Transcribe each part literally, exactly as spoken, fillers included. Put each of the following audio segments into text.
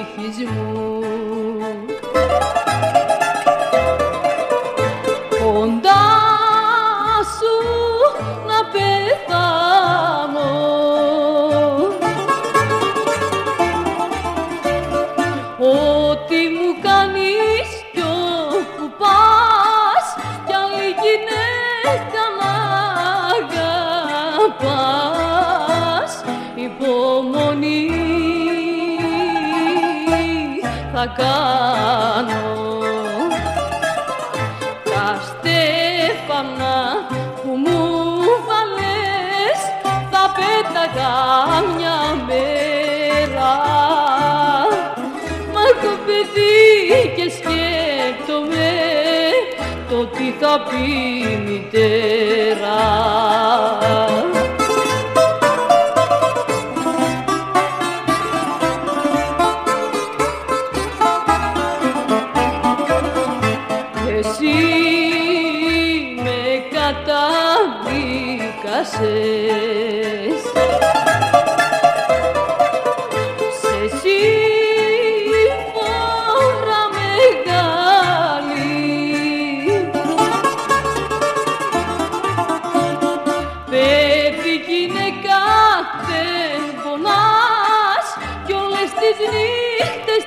ευτυχισμού. Κοντά σου να πεθάνω, ό,τι μου κάνεις κι όπου πας, κι άλλη γυναίκα να αγαπάς, υπομονή θα κάνω. Τα στέφανα που μου βάλες θα πέταγα μια μέρα, μα έχω παιδί και σκέφτομαι το τι θα πει η μητέρα. Εσύ με καταδίκασες σε σύμφορα μεγάλη, παιδί γυναίκα δεν πονάς κι όλες τις νύχτες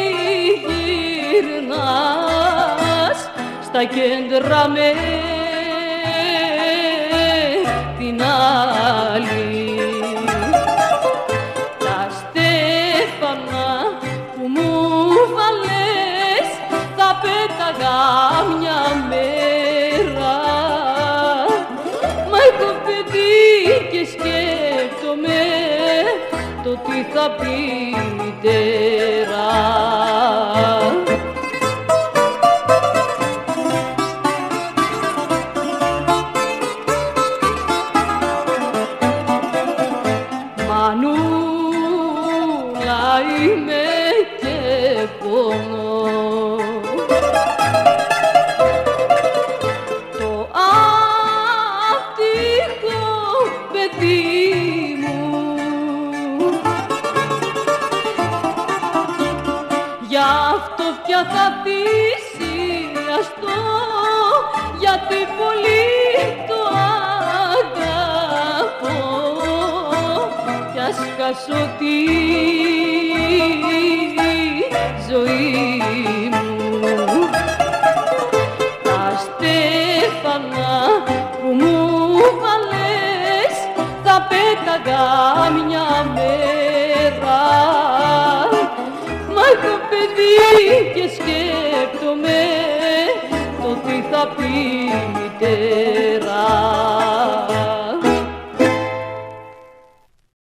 τριγυρνάς στα κέντρα με την άλλη. Τα στέφανα που μου βάλες θα πέταγα μια μέρα, μα έχω παιδί και σκέφτομαι το τι θα πει η μητέρα. Μανούλα είμαι και πονώ, το άτυχο παιδί μου, γι' αυτό πια θα θυσιαστώ, γιατί πολύ το αγαπώ, κι ας χάσω τη ζωή μου. Τα στέφανα που μου βάλες θα πέταγα μια μέρα, μα έχω παιδί και σκέφτομαι